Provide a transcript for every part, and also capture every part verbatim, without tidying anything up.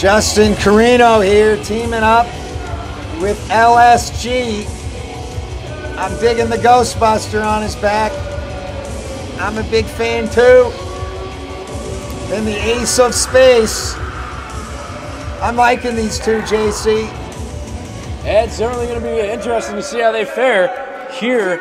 Justin Corino here, teaming up with L S G. I'm digging the Ghostbuster on his back. I'm a big fan too. And the Ace of Space. I'm liking these two, J C. It's certainly going to be interesting to see how they fare here.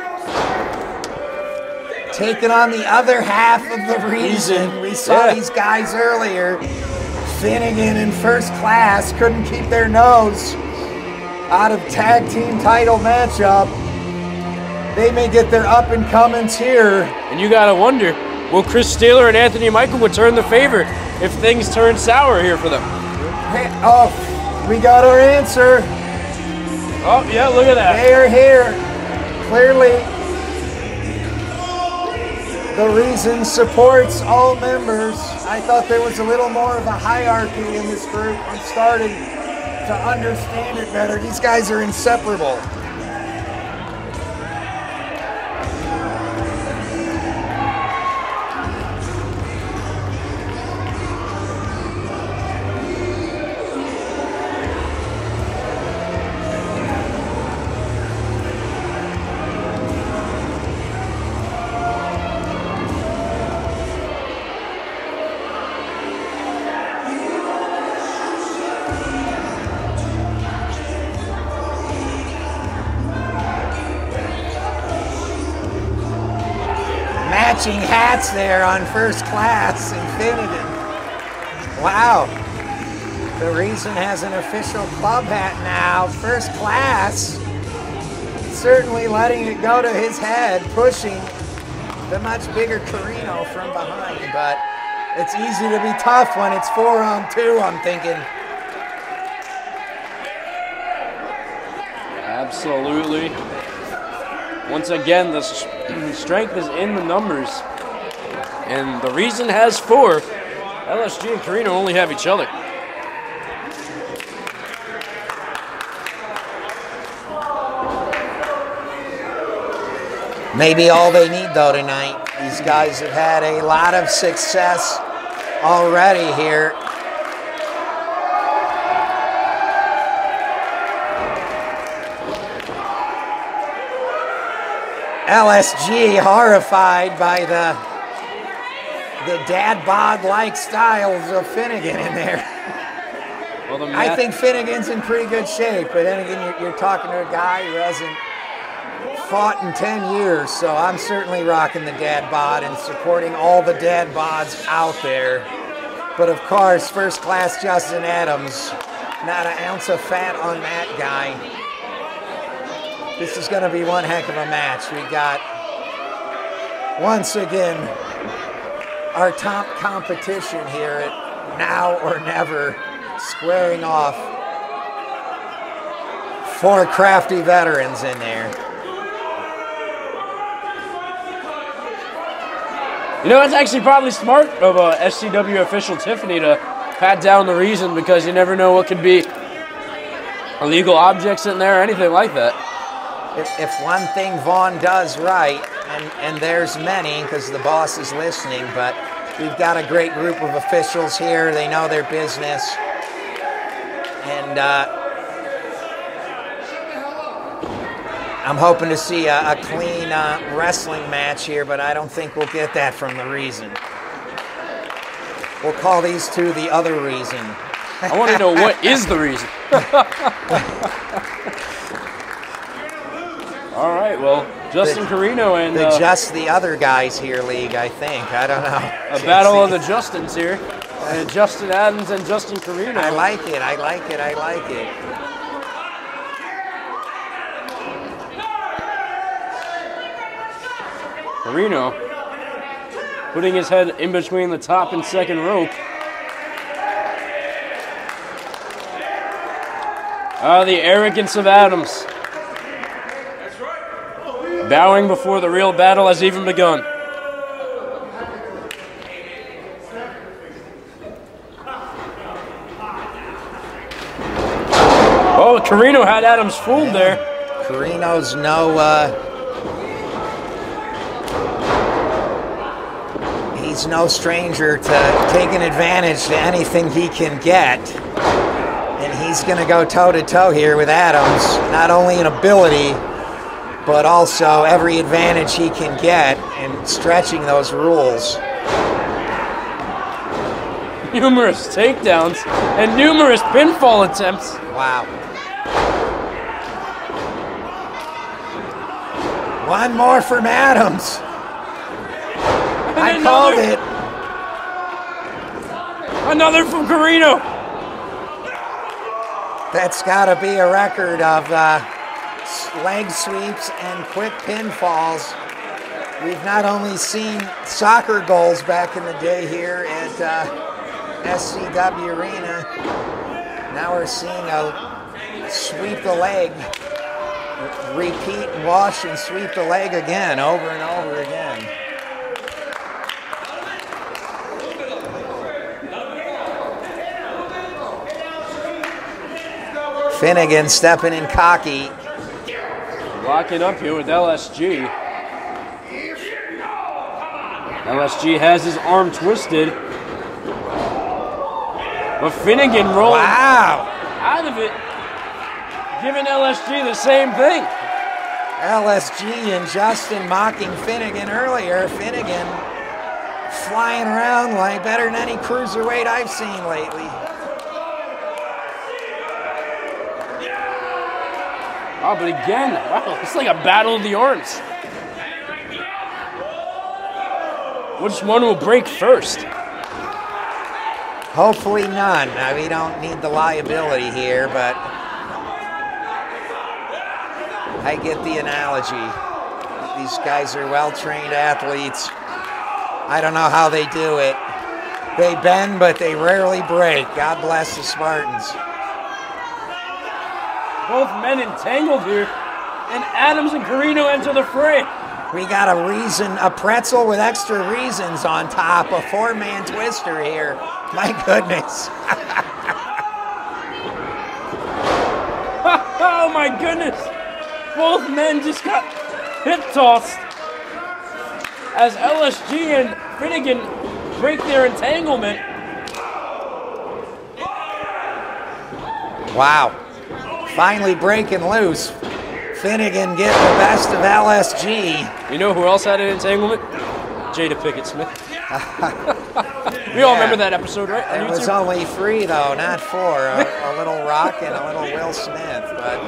Taking on the other half of the reason. We saw yeah. these guys earlier. Finnegan in first class couldn't keep their nose out of tag team title matchup. They may get their up and comings here. And you gotta wonder, will Chris Taylor and Anthony Michael return the favor if things turn sour here for them? Hey, oh, we got our answer. Oh yeah, look at that. They are here. Clearly, the reason supports all members. I thought there was a little more of a hierarchy in this group. I'm starting to understand it better. These guys are inseparable. Matching hats there on first class and Finnegan. Wow. The Reason has an official club hat now. First class. Certainly letting it go to his head, pushing the much bigger Corino from behind. But it's easy to be tough when it's four on two, I'm thinking. Absolutely. Once again, the strength is in the numbers. And the Reason has four. L S G and Corino only have each other. Maybe all they need, though, tonight. These guys have had a lot of success already here. L S G horrified by the the dad bod-like styles of Finnegan in there. Well, the I think Finnegan's in pretty good shape, but then again, you're, you're talking to a guy who hasn't fought in ten years, so I'm certainly rocking the dad bod and supporting all the dad bods out there. But of course, first class Justin Adams, not an ounce of fat on that guy. This is going to be one heck of a match. We got, once again, our top competition here at Now or Never squaring off. Four crafty veterans in there. You know, it's actually probably smart of uh, S C W official Tiffany to pat down the Reason, because you never know what could be illegal objects in there or anything like that. If, if one thing Vaughn does right, and, and there's many because the boss is listening, but we've got a great group of officials here. They know their business. And uh, I'm hoping to see a, a clean uh, wrestling match here, but I don't think we'll get that from the Reason. We'll call these two the other Reason. I want to know what is the Reason. All right, well, Justin the, Corino and the uh, Just the Other Guys Here League, I think. I don't know. A battle of the Justins here. And Justin Adams and Justin Corino. I like it, I like it, I like it. Corino putting his head in between the top and second rope. Ah, the arrogance of Adams. Bowing before the real battle has even begun. Oh, Corino had Adams fooled there. Corino's no, uh, he's no stranger to taking advantage to anything he can get. And he's going to go toe-to-toe here with Adams, not only in ability, but also every advantage he can get in stretching those rules. Numerous takedowns and numerous pinfall attempts. Wow. One more from Adams. And I another, called it. Another from Corino. That's got to be a record of uh, leg sweeps and quick pinfalls. We've not only seen soccer goals back in the day here at uh, S C W Arena, now we're seeing a sweep the leg, repeat and wash and sweep the leg again, over and over again. Finnegan stepping in cocky. Locking up here with L S G. L S G has his arm twisted. But Finnegan rolling wow. out of it, giving L S G the same thing. L S G and Justin mocking Finnegan earlier. Finnegan flying around like better than any cruiserweight I've seen lately. Oh, but again, wow, it's like a battle of the arms. Which one will break first? Hopefully none. Now, we don't need the liability here, but I get the analogy. These guys are well-trained athletes. I don't know how they do it. They bend, but they rarely break. God bless the Spartans. Both men entangled here, and Adams and Corino enter the fray. We got a reason, a pretzel with extra reasons on top, a four-man twister here. My goodness. Oh my goodness. Both men just got hip tossed as L S G and Finnegan break their entanglement. Wow. Finally breaking loose. Finnegan getting the best of L S G. You know who else had an entanglement? Jada Pickett Smith. We yeah. all remember that episode, right? On It was YouTube? only three, though, not four. A, a little Rock and a little Will Smith. But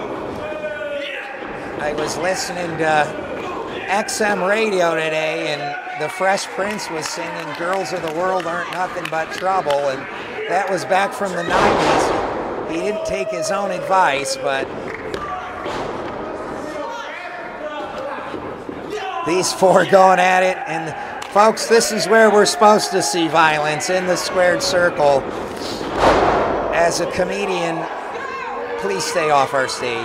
I was listening to X M radio today, and the Fresh Prince was singing "Girls of the World Aren't Nothing But Trouble," and that was back from the nineties. He didn't take his own advice, but these four going at it. And folks, this is where we're supposed to see violence, in the squared circle. As a comedian, please stay off our stage.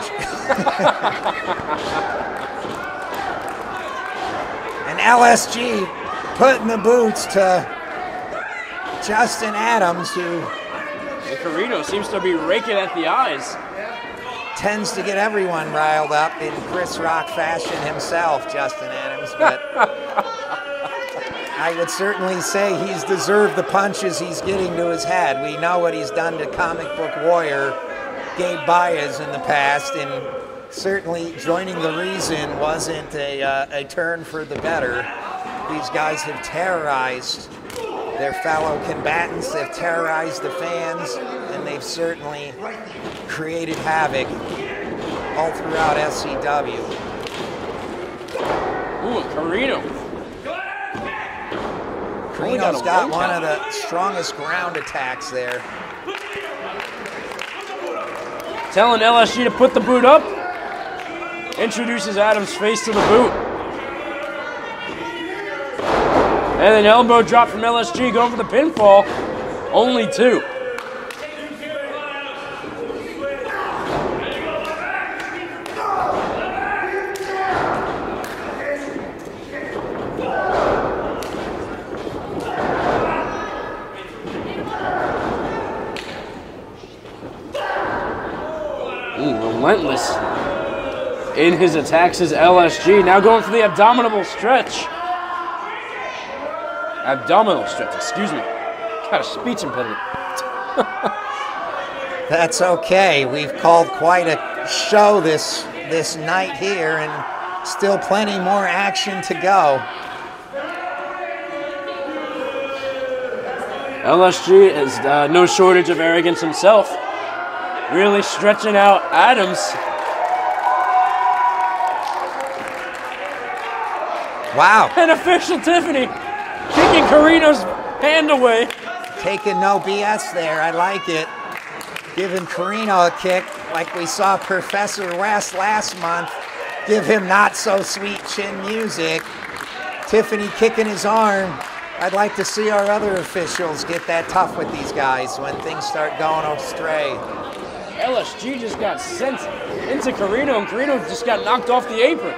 And L S G putting the boots to Justin Adams, who And Corino seems to be raking at the eyes. tends to get everyone riled up in Chris Rock fashion himself, Justin Adams. But I would certainly say he's deserved the punches he's getting to his head. We know what he's done to comic book warrior Gabe Baez in the past, and certainly joining the Reason wasn't a, uh, a turn for the better. These guys have terrorized their fellow combatants, they've terrorized the fans, and they've certainly created havoc all throughout S C W. Ooh, Corino. Corino's got one of the strongest ground attacks there. Telling L S G to put the boot up. Introduces Adams' face to the boot. And an elbow drop from L S G going for the pinfall. Only two. Ooh, relentless in his attacks is L S G. Now going for the abdominal stretch. Abdominal stretch, excuse me. Got a speech impediment. That's okay. We've called quite a show this this night here, and still plenty more action to go. L S G is uh, no shortage of arrogance himself. Really stretching out Adams. Wow. And official Tiffany kicking Corino's hand away. Taking no B S there. I like it. Giving Corino a kick like we saw Professor West last month. Give him not so sweet chin music. Tiffany kicking his arm. I'd like to see our other officials get that tough with these guys when things start going astray. L S G just got sent into Corino, and Corino just got knocked off the apron.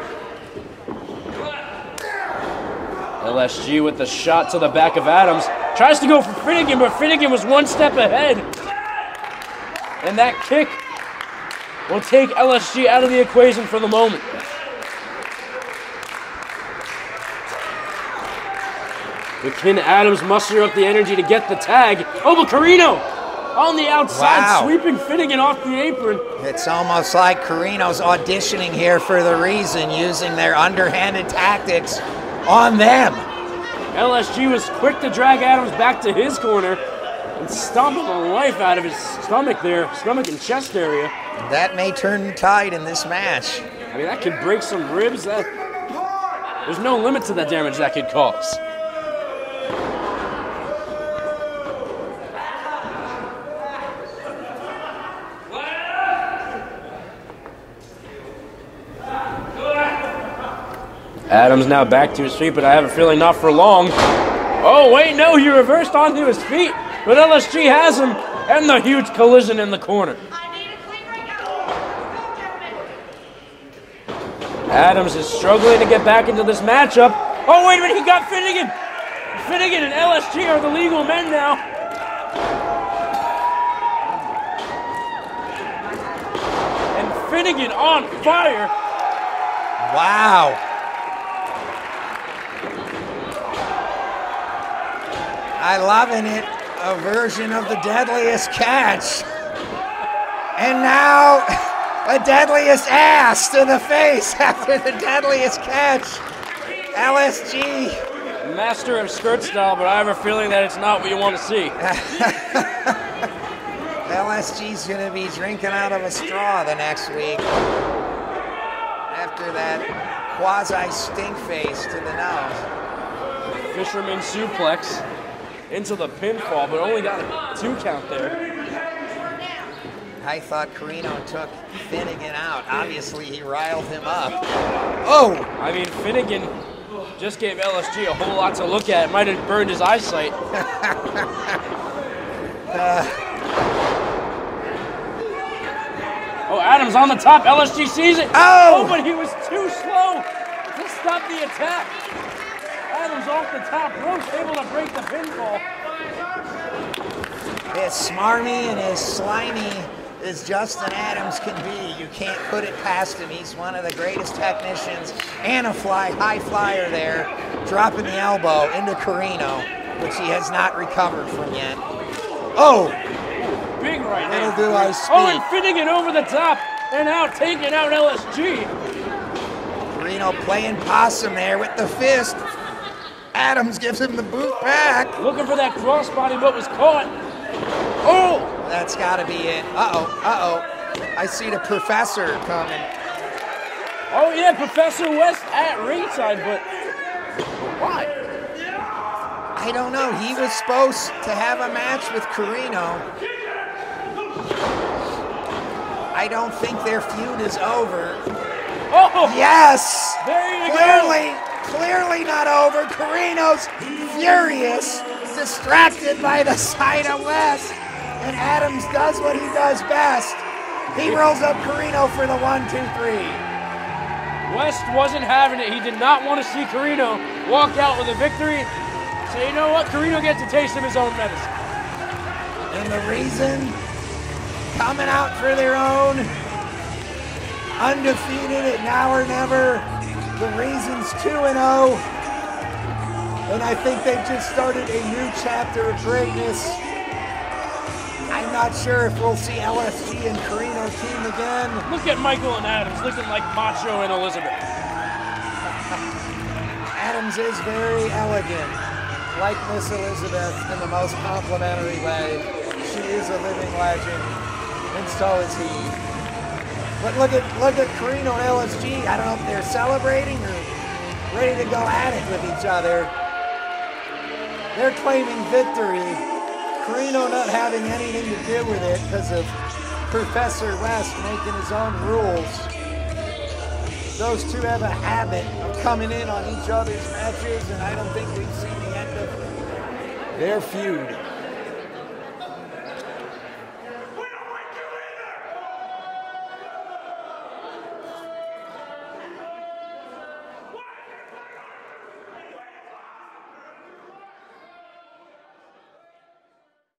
L S G with the shot to the back of Adams. Tries to go for Finnegan, but Finnegan was one step ahead. And that kick will take L S G out of the equation for the moment. But can Adams muster up the energy to get the tag? Oh, but Corino on the outside, wow. Sweeping Finnegan off the apron. It's almost like Corino's auditioning here for the reason, using their underhanded tactics on them. L S G was quick to drag Adams back to his corner and stomping the life out of his stomach there, stomach and chest area. That may turn the tide in this match. I mean, that could break some ribs. That, there's no limit to the damage that could cause. Adams now back to his feet, but I have a feeling not for long. Oh, wait, no, he reversed onto his feet, but L S G has him, and the huge collision in the corner. Adams is struggling to get back into this matchup. Oh, wait a minute, he got Finnegan. Finnegan and L S G are the legal men now. And Finnegan on fire. Wow. I loving it, a version of the deadliest catch. And now, a deadliest ass to the face after the deadliest catch. L S G. Master of skirt style, but I have a feeling that it's not what you want to see. L S G's gonna be drinking out of a straw the next week. After that quasi-stink face to the nose. Fisherman suplex into the pinfall, but only got a two count there. I thought Corino took Finnegan out. Obviously, he riled him up. Oh! I mean, Finnegan just gave L S G a whole lot to look at. It might have burned his eyesight. uh. Oh, Adams on the top. L S G sees it. Oh! Oh, but he was too slow to stop the attack. Adams off the top rope, able to break the pinfall. As smarmy and as slimy as Justin Adams can be, you can't put it past him. He's one of the greatest technicians and a fly, high flyer there, dropping the elbow into Corino, which he has not recovered from yet. Oh! Big right Little hand. do I speak. Oh, and Finnegan over the top and out, taking out L S G. Corino playing possum there with the fist. Adams gives him the boot back. Looking for that crossbody, but was caught. Oh! That's got to be it. Uh-oh, uh-oh. I see the professor coming. Oh, yeah, Professor West at ringside, but why? I don't know. He was supposed to have a match with Corino. I don't think their feud is over. Oh! Yes! There you Clearly. go! Clearly not over. Corino's furious, distracted by the sight of West. And Adams does what he does best. He rolls up Corino for the one, two, three. West wasn't having it. He did not want to see Corino walk out with a victory. So you know what? Corino gets a taste of his own medicine. And the reason, coming out for their own, undefeated at Now or Never. The reason's two and oh, and I think they've just started a new chapter of greatness. I not sure if we'll see L S G and Corino team again. Look at Michael and Adams looking like Macho and Elizabeth. Adams is very elegant, like Miss Elizabeth in the most complimentary way. She is a living legend, and so is he. But look at look at Corino and L S G. I don't know if they're celebrating or ready to go at it with each other. They're claiming victory. Corino not having anything to do with it because of Professor West making his own rules. Those two have a habit of coming in on each other's matches, and I don't think we've seen the end of their feud.